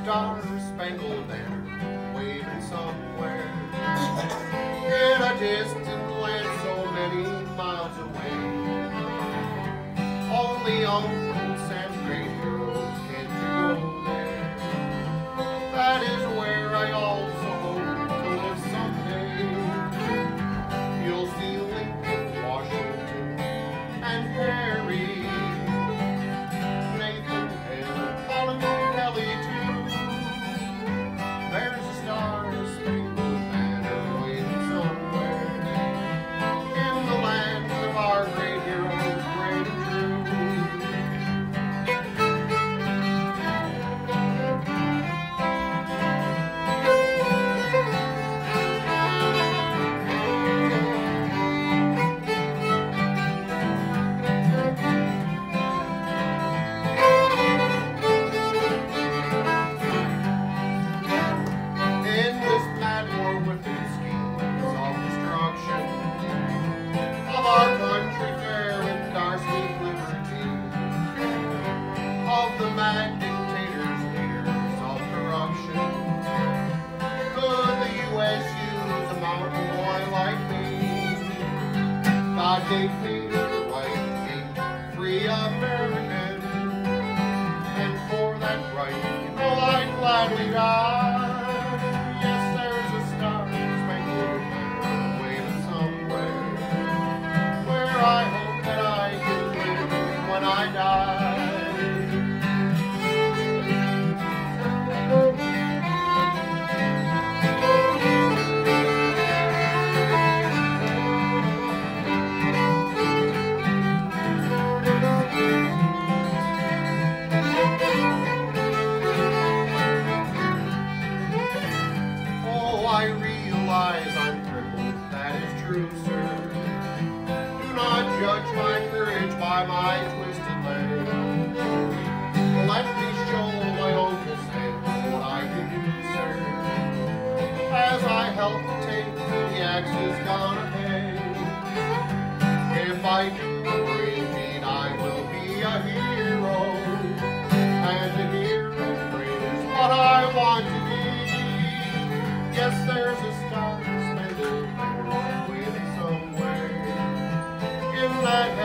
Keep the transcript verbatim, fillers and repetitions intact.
star-spangled banner waving somewhere in a distant land so many miles away. Only Uncle Sam's great heroes get to go there. That is where I also hope to live someday. You'll see Lincoln, Washington, and Harry, Nathan, and Colin Kelly too. There's a star-spangled banner waving somewhere in the land of our great heroes, great and true. In this mad war with the schemes of destruction of our country fair and our sweet liberty, of the mad dictators, leaders of corruption, could the U S use a mountain boy like me? God gave me the right to be free American, and for that right, you know I'd gladly die. Yes, there's a star-spangled banner waving somewhere where I hope that I can live when I die. Oh, I realize I'm crippled, that is true, sir. Do not judge my courage by my twisted leg. Let me show my own hands what I can do, sir, as I help take the axes gone ahead. If I do a brave deed, I will be a hero, and a hero brave is what I want to be. Yes, there's a star-spangled banner waving somewhere in that